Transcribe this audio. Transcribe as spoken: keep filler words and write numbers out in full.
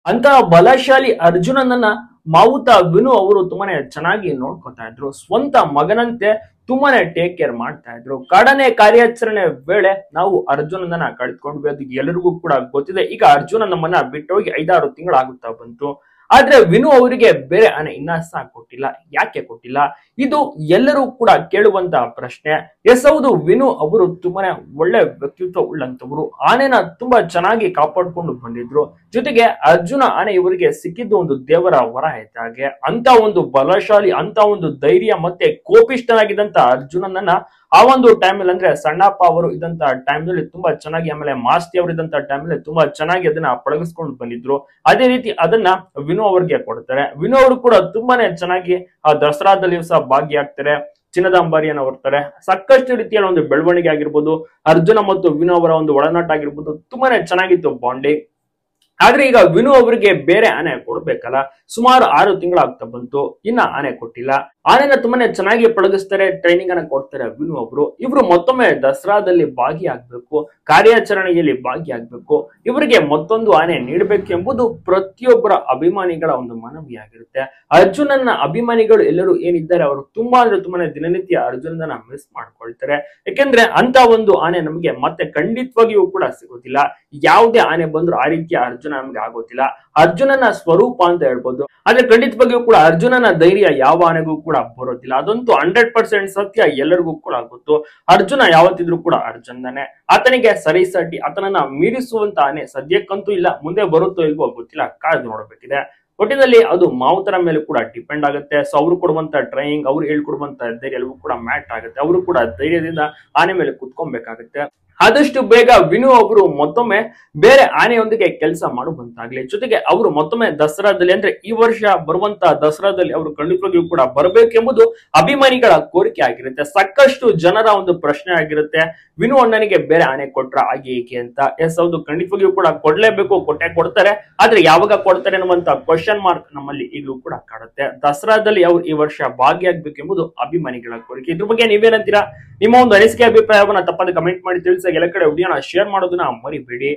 ಅಂತ ಬಲಶಾಲಿ ಅರ್ಜುನನನ್ನ ಮಾವುತ ವಿನು ಅವರು ತುಂಬಾನೇ ಚೆನ್ನಾಗಿ ನೋಡ್ಕೊತಾ ಇದ್ರು. ಸ್ವಂತ ಮಗನಂತೆ ತುಂಬಾನೇ ಟೇಕ್ ಕೇರ್ ಮಾಡ್ತಾ ಇದ್ರು. ಕಾಡನೆ ಕಾರ್ಯಾಚರಣೆ ವೇಳೆ ನಾವು ಅರ್ಜುನನನ್ನ ಕಳ್ಕೊಂಡ್ವಿ, ಅದು ಎಲ್ಲರಿಗೂ ಕೂಡ ಗೊತ್ತಿದೆ. ಈಗ ಅರ್ಜುನ ನಮ್ಮನ್ನ ಬಿಟ್ಟೋಗಿ ಐದಾರು ತಿಂಗಳಾಗುತ್ತಾ ಬಂತು. ಆದ್ರೆ ವಿನು ಅವರಿಗೆ ಬೇರೆ ಆನೆ ಇನ್ನ ಸಹ ಕೊಟ್ಟಿಲ್ಲ. ಯಾಕೆ ಕೊಟ್ಟಿಲ್ಲ? ಇದು ಎಲ್ಲರೂ ಕೂಡ ಕೇಳುವಂತ ಪ್ರಶ್ನೆ. ಎಸ್ ಹೌದು, ವಿನು ಅವರು ತುಂಬಾನೇ ಒಳ್ಳೆ ವ್ಯಕ್ತಿತ್ವ ಉಳ್ಳಂತವರು. ಆನೆನ ತುಂಬಾ ಚೆನ್ನಾಗಿ ಕಾಪಾಡ್ಕೊಂಡು ಬಂದಿದ್ರು. ಜೊತೆಗೆ ಅರ್ಜುನ ಆನೆ ಇವರಿಗೆ ಸಿಕ್ಕಿದ್ದು ಒಂದು ದೇವರ ವರ ಇದ್ದಾಗೆ. ಅಂತ ಒಂದು ಬಲಶಾಲಿ, ಅಂತ ಒಂದು ಧೈರ್ಯ ಮತ್ತೆ ಕೋಪಿಷ್ಠನಾಗಿದ್ದಂತ ಅರ್ಜುನನನ್ನ ಆ ಒಂದು ಟೈಮಲ್ಲಿ, ಅಂದ್ರೆ ಸಣ್ಣಪ್ಪ ಅವರು ಇದ್ದಂತ ಟೈಮ್ನಲ್ಲಿ ತುಂಬಾ ಚೆನ್ನಾಗಿ, ಆಮೇಲೆ ಮಾಸ್ತಿ ಅವರು ಇದ್ದಂತ ಟೈಮ್ನಲ್ಲಿ ತುಂಬಾ ಚೆನ್ನಾಗಿ ಅದನ್ನ ಪಳಗಿಸ್ಕೊಂಡು ಬಂದಿದ್ರು. ಅದೇ ರೀತಿ ಅದನ್ನ ವಿನು ಅವರಿಗೆ ಕೊಡ್ತಾರೆ. ವಿನು ಅವರು ಕೂಡ ತುಂಬಾನೇ ಚೆನ್ನಾಗಿ ಆ ದಸರಾದಲ್ಲಿ ಸಹ ಭಾಗಿಯಾಗ್ತಾರೆ. ಚಿನ್ನದ ಅಂಬಾರಿಯನ್ನು ಹೊರ್ತಾರೆ. ಸಾಕಷ್ಟು ರೀತಿಯ ಒಂದು ಬೆಳವಣಿಗೆ ಆಗಿರ್ಬೋದು, ಅರ್ಜುನ ಮತ್ತು ವಿನು ಅವರ ಒಂದು ಒಳನಾಟ ಆಗಿರ್ಬೋದು, ತುಂಬಾನೇ ಚೆನ್ನಾಗಿತ್ತು ಬಾಂಡಿಂಗ್. ಆದ್ರೆ ಈಗ ವಿನು ಅವರಿಗೆ ಬೇರೆ ಆನೆ ಕೊಡ್ಬೇಕಲ್ಲ. ಸುಮಾರು ಆರು ತಿಂಗಳಾಗ್ತಾ ಬಂತು, ಇನ್ನ ಆನೆ ಕೊಟ್ಟಿಲ್ಲ. ಆನೆನ ತುಂಬಾನೇ ಚೆನ್ನಾಗಿ ಪಳಗಿಸ್ತಾರೆ, ಟ್ರೈನಿಂಗ್ ಅನ್ನ ಕೊಡ್ತಾರೆ ವಿನು ಅವರು. ಇವರು ಮತ್ತೊಮ್ಮೆ ದಸರಾದಲ್ಲಿ ಭಾಗಿಯಾಗಬೇಕು, ಕಾರ್ಯಾಚರಣೆಯಲ್ಲಿ ಭಾಗಿಯಾಗಬೇಕು, ಇವರಿಗೆ ಮತ್ತೊಂದು ಆನೆ ನೀಡಬೇಕು ಎಂಬುದು ಪ್ರತಿಯೊಬ್ಬರ ಅಭಿಮಾನಿಗಳ ಒಂದು ಮನವಿಯಾಗಿರುತ್ತೆ. ಅರ್ಜುನನ ಅಭಿಮಾನಿಗಳು ಎಲ್ಲರೂ ಏನಿದ್ದಾರೆ ಅವರು ತುಂಬಾ ಅಂದ್ರೆ ತುಂಬಾನೇ ದಿನನಿತ್ಯ ಅರ್ಜುನನ ಮಿಸ್ ಮಾಡ್ಕೊಳ್ತಾರೆ. ಯಾಕೆಂದ್ರೆ ಅಂತ ಒಂದು ಆನೆ ನಮಗೆ ಮತ್ತೆ ಖಂಡಿತವಾಗಿಯೂ ಕೂಡ ಸಿಗೋದಿಲ್ಲ. ಯಾವುದೇ ಆನೆ ಬಂದ್ರು ಆ ರೀತಿಯ ಅರ್ಜುನ ನಮ್ಗೆ ಆಗೋದಿಲ್ಲ. ಅರ್ಜುನನ ಸ್ವರೂಪ ಅಂತ ಹೇಳ್ಬೋದು. ಆದ್ರೆ ಖಂಡಿತವಾಗಿಯೂ ಕೂಡ ಅರ್ಜುನನ ಧೈರ್ಯ ಯಾವ ಆನೆಗೂ ಕೂಡ ಬರೋದಿಲ್ಲ. ಅದಂತೂ ಹಂಡ್ರೆಡ್ ಪರ್ಸೆಂಟ್ ಸತ್ಯ, ಎಲ್ಲರಿಗೂ ಕೂಡ ಗೊತ್ತು. ಅರ್ಜುನ ಯಾವತ್ತಿದ್ರು ಕೂಡ ಅರ್ಜುನನೇ. ಆತನಿಗೆ ಸರಿಸಟಿ, ಆತನನ್ನ ಮೀರಿಸುವಂತ ಆನೆ ಸದ್ಯಕ್ಕಂತೂ ಇಲ್ಲ. ಮುಂದೆ ಬರುತ್ತೋ ಇಲ್ವೋ ಗೊತ್ತಿಲ್ಲ, ಕಾಯ್ದು ನೋಡಬೇಕಿದೆ. ಒಟ್ಟಿನಲ್ಲಿ ಅದು ಮಾವುತರ ಮೇಲೆ ಕೂಡ ಡಿಪೆಂಡ್ ಆಗುತ್ತೆ. ಸೊ ಅವರು ಕೊಡುವಂತ ಟ್ರೈನಿಂಗ್, ಅವ್ರು ಹೇಳ್ಕೊಡುವಂತ ಧೈರ್ಯ ಎಲ್ಲವೂ ಕೂಡ ಮ್ಯಾಟ್ ಆಗುತ್ತೆ. ಅವರು ಕೂಡ ಧೈರ್ಯದಿಂದ ಆನೆ ಮೇಲೆ ಕುತ್ಕೊಬೇಕಾಗುತ್ತೆ. ಆದಷ್ಟು ಬೇಗ ವಿನು ಅವರು ಮತ್ತೊಮ್ಮೆ ಬೇರೆ ಆನೆಯೊಂದಿಗೆ ಕೆಲಸ ಮಾಡುವಂತಾಗ್ಲಿ. ಜೊತೆಗೆ ಅವರು ಮತ್ತೊಮ್ಮೆ ದಸರಾದಲ್ಲಿ, ಅಂದ್ರೆ ಈ ವರ್ಷ ಬರುವಂತ ದಸರಾದಲ್ಲಿ ಅವರು ಖಂಡಿತವಾಗಿಯೂ ಕೂಡ ಬರಬೇಕೆಂಬುದು ಅಭಿಮಾನಿಗಳ ಕೋರಿಕೆ ಆಗಿರುತ್ತೆ. ಸಾಕಷ್ಟು ಜನರ ಒಂದು ಪ್ರಶ್ನೆ ಆಗಿರುತ್ತೆ, ವಿನು ಅಣ್ಣನಿಗೆ ಬೇರೆ ಆನೆ ಕೊಟ್ರ ಹಾಗೆ ಹೀಗೆ ಅಂತ. ಎಸ್ ಹೌದು, ಖಂಡಿತವಾಗಿಯೂ ಕೂಡ ಕೊಡ್ಲೇಬೇಕು, ಕೊಟ್ಟೆ ಕೊಡ್ತಾರೆ. ಆದ್ರೆ ಯಾವಾಗ ಕೊಡ್ತಾರೆ ಅನ್ನುವಂತ ಕ್ವಶನ್ ಮಾರ್ಕ್ ನಮ್ಮಲ್ಲಿ ಈಗಲೂ ಕೂಡ ಕಾಡುತ್ತೆ. ದಸರಾದಲ್ಲಿ ಅವ್ರು ಈ ವರ್ಷ ಭಾಗಿಯಾಗಬೇಕೆಂಬುದು ಅಭಿಮಾನಿಗಳ ಕೋರಿಕೆ. ಇದ್ರ ಬಗ್ಗೆ ನೀವೇನಂತೀರಾ? ನಿಮ್ಮ ಒಂದು ಅನಿಸಿಕೆ ಅಭಿಪ್ರಾಯವನ್ನ ತಪ್ಪದೆ ಕಮೆಂಟ್ ಮಾಡಿ ತಿಳಿಸಿ. ಎಲ್ಲ ಕಡೆ ವಿಡಿಯೋನ ಶೇರ್ ಮಾಡೋದನ್ನ ಮರಿಬೇಡಿ.